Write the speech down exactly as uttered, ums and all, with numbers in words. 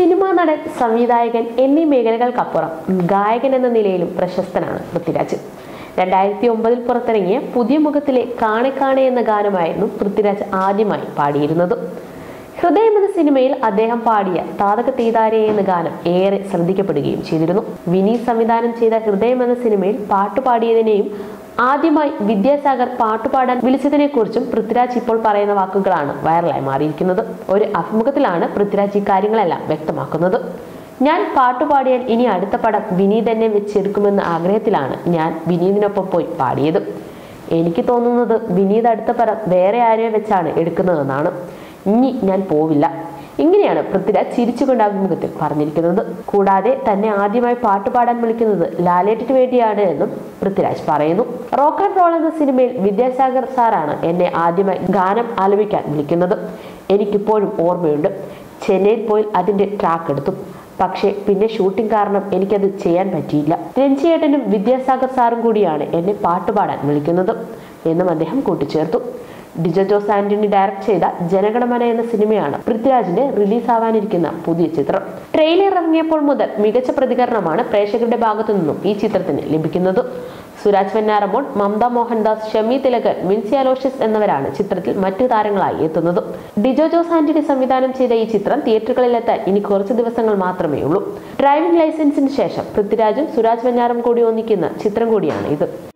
Cinema നടൻ, സംവിധായകൻ എന്നീ മേഖലകൾക്കപ്പുറം ഗായകൻ എന്ന നിലയിലും പ്രശസ്തനാണ് പൃഥ്വിരാജ്. രണ്ടായിരത്തി ഒമ്പതിൽ പുറത്തിറങ്ങിയ പുതിയ മുഖത്തിലെ കാണെ കാണെ എന്ന ഗാനമായിരുന്നു പൃഥ്വിരാജ് ആദ്യമായി പാടിയിരുന്നത്. ഹൃദയം എന്ന സിനിമയിൽ അദ്ദേഹം പാടിയ താതക തീതാരെ എന്ന ഗാനം ഏറെ ശ്രദ്ധിക്കപ്പെടുകയും ചെയ്തിരുന്നു. വിനീത് സംവിധാനം ചെയ്ത ഹൃദയം എന്ന സിനിമയിൽ പാട്ടുപാടിയതിനെയും ആദ്യമായി വിദ്യാസാഗർ പാട്ടുപാടാൻ വിളിച്ചതിനെ കുറിച്ചും പൃഥ്വിരാജ് ഇപ്പോൾ പറയുന്ന വാക്കുകളാണ് വൈറലായി മാറിയിരിക്കുന്നത്. ഒരു അഭിമുഖത്തിലാണ് പൃഥ്വിരാജ് ഇക്കാര്യങ്ങളെല്ലാം വ്യക്തമാക്കുന്നത്. ഞാൻ പാട്ടുപാടിയാൽ ഇനി അടുത്ത പടം വിനീത് എന്നെ വെച്ചെടുക്കുമെന്ന ആഗ്രഹത്തിലാണ് ഞാൻ വിനീതിനൊപ്പം പോയി പാടിയത്. എനിക്ക് തോന്നുന്നത് വിനീത് അടുത്ത പടം വേറെ ആരെയോ വെച്ചാണ് എടുക്കുന്നതെന്നാണ്. ഇനി ഞാൻ പോവില്ല. ഇങ്ങനെയാണ് പൃഥ്വിരാജ് ചിരിച്ചുകൊണ്ട് അഭിമുഖത്തിൽ പറഞ്ഞിരിക്കുന്നത്. കൂടാതെ തന്നെ ആദ്യമായി പാട്ടുപാടാൻ വിളിക്കുന്നത് ലാലേട്ടിന് വേണ്ടിയാണ് എന്നും പൃഥ്വിരാജ് പറയുന്നു. റോക്ക് ആൻഡ് റോൾ എന്ന സിനിമയിൽ വിദ്യാസാഗർ സാറാണ് എന്നെ ആദ്യമായി ഗാനം ആലപിക്കാൻ വിളിക്കുന്നത്. എനിക്കിപ്പോഴും ഓർമ്മയുണ്ട്. ചെന്നൈയിൽ പോയി അതിന്റെ ട്രാക്ക് എടുത്തു. പക്ഷേ പിന്നെ ഷൂട്ടിംഗ് കാരണം എനിക്കത് ചെയ്യാൻ പറ്റിയില്ല. രഞ്ജിയേട്ടനും വിദ്യാസാഗർ സാറും കൂടിയാണ് എന്നെ പാട്ടുപാടാൻ വിളിക്കുന്നത് എന്നും അദ്ദേഹം കൂട്ടിച്ചേർത്തു. ഡിജോ ജോസ് ആന്റണി ഡയറക്ട് ചെയ്ത ജനഗണമന എന്ന സിനിമയാണ് പൃഥ്വിരാജിന്റെ റിലീസ് ആവാനിരിക്കുന്ന പുതിയ ചിത്രം. ട്രെയിലർ ഇറങ്ങിയപ്പോൾ മുതൽ മികച്ച പ്രതികരണമാണ് പ്രേക്ഷകരുടെ ഭാഗത്തു നിന്നും ഈ ചിത്രത്തിന് ലഭിക്കുന്നത്. സുരാജ് വെഞ്ഞാറമൂട്, മമത മോഹൻദാസ്, ഷമി തിലകൻ, മിൻസി അലോഷ്യസ് എന്നിവരാണ് ചിത്രത്തിൽ മറ്റു താരങ്ങളായി എത്തുന്നത്. ഡിജോ ജോസ് ആന്റണി സംവിധാനം ചെയ്ത ഈ ചിത്രം തിയേറ്ററുകളിലെത്താൻ ഇനി കുറച്ച് ദിവസങ്ങൾ മാത്രമേ ഉള്ളൂ. ഡ്രൈവിംഗ് ലൈസൻസിന് ശേഷം പൃഥ്വിരാജും സുരാജ് വെഞ്ഞാറും കൂടി ഒന്നിക്കുന്ന ചിത്രം കൂടിയാണ് ഇത്.